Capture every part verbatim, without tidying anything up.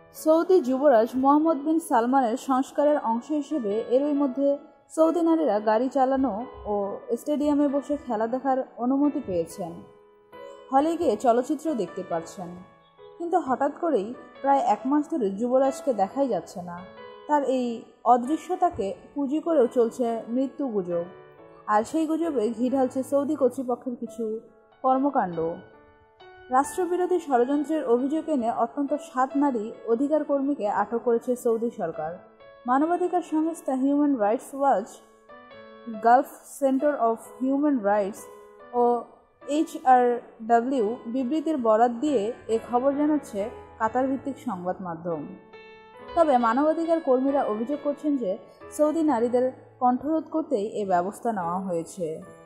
Saudi যুবরাজ মোহাম্মদ বিন সালমানের সংস্কারের অংশ হিসেবে এরই মধ্যে সৌদি নারীরা গাড়ি চালানো ও স্টেডিয়ামে বসে খেলা দেখার অনুমতি পেয়েছেন, হলে গিয়ে চলচ্চিত্র দেখতে পারছেন। কিন্তু হঠাৎ করেই প্রায় এক মাস ধরে যুবরাজকে দেখাই যাচ্ছে না। তার এই অদৃশ্যতাকে পুঁজি করেও চলছে মৃত্যু গুজব, আর সেই গুজবে ঘি ঢালছে সৌদি কর্তৃপক্ষের কিছু কর্মকাণ্ড। রাষ্ট্রবিরোধী ষড়যন্ত্রের অভিযোগ এনে অত্যন্ত সাত নারী অধিকার কর্মীকে আটক করেছে সৌদি সরকার। মানবাধিকার সংস্থা Human Rights Watch, Gulf Centre of Human Rights ও এইচআরডব্লিউ বিবৃতির বরাত দিয়ে এ খবর জানাচ্ছে কাতার ভিত্তিক সংবাদ মাধ্যম। তবে মানবাধিকার কর্মীরা অভিযোগ করছেন যে সৌদি নারীদের কণ্ঠরোধ করতেই এ ব্যবস্থা নেওয়া হয়েছে।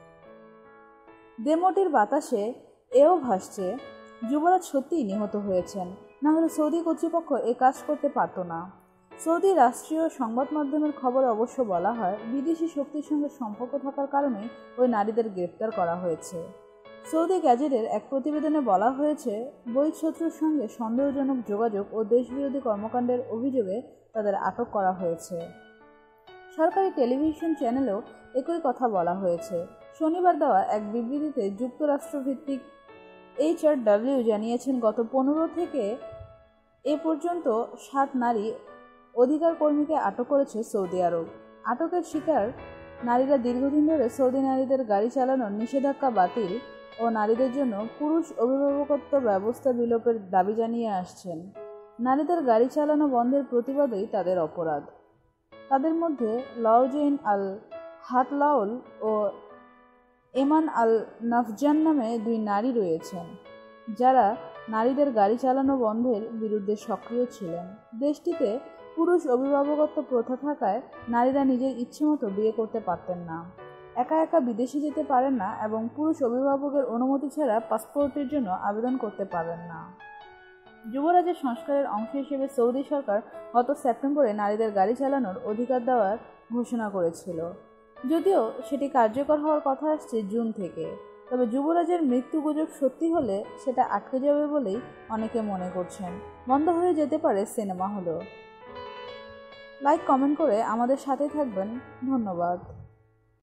দেমোটির বাতাসে এও ভাসছে, যুবরাজ সত্যিই নিহত হয়েছেন, না হলে সৌদি কর্তৃপক্ষ এ কাজ করতে পারত না। সৌদি রাষ্ট্রীয় সংবাদ মাধ্যমের খবরে অবশ্য বলা হয়, বিদেশি শক্তির সঙ্গে সম্পর্ক থাকার কারণেই ওই নারীদের গ্রেপ্তার করা হয়েছে। সৌদি গ্যাজেটের এক প্রতিবেদনে বলা হয়েছে, বহিঃশত্রুর সঙ্গে সন্দেহজনক যোগাযোগ ও দেশবিরোধী কর্মকাণ্ডের অভিযোগে তাদের আটক করা হয়েছে। সরকারি টেলিভিশন চ্যানেলেও একই কথা বলা হয়েছে। শনিবার দেওয়া এক বিবৃতিতে যুক্তরাষ্ট্রভিত্তিক এইচআরডব্লিউ জানিয়েছেন, গত পনেরো থেকে এ পর্যন্ত সাত নারী অধিকার কর্মীকে আটক করেছে সৌদি আরব। আটকের শিকার নারীরা দীর্ঘদিন ধরে সৌদি নারীদের গাড়ি চালানোর নিষেধাজ্ঞা বাতিল ও নারীদের জন্য পুরুষ অভিভাবকত্ব ব্যবস্থা বিলোপের দাবি জানিয়ে আসছেন। নারীদের গাড়ি চালানো বন্ধের প্রতিবাদই তাদের অপরাধ। তাদের মধ্যে লাউজেইন আল হাতলাউল ও এমান আল নাফজান নামে দুই নারী রয়েছেন, যারা নারীদের গাড়ি চালানো বন্ধের বিরুদ্ধে সক্রিয় ছিলেন। দেশটিতে পুরুষ অভিভাবকত্ব প্রথা থাকায় নারীরা নিজের ইচ্ছেমতো বিয়ে করতে পারতেন না, একা একা বিদেশে যেতে পারেন না এবং পুরুষ অভিভাবকের অনুমতি ছাড়া পাসপোর্টের জন্য আবেদন করতে পারেন না। যুবরাজের সংস্কারের অংশ হিসেবে সৌদি সরকার গত সেপ্টেম্বরে নারীদের গাড়ি চালানোর অধিকার দেওয়ার ঘোষণা করেছিল, যদিও সেটি কার্যকর হওয়ার কথা আসছে জুন থেকে। তবে যুবরাজের মৃত্যু গুজব সত্যি হলে সেটা আটকে যাবে বলেই অনেকে মনে করছেন। বন্ধ হয়ে যেতে পারে সিনেমা হলেও। লাইক কমেন্ট করে আমাদের সাথে থাকবেন। ধন্যবাদ।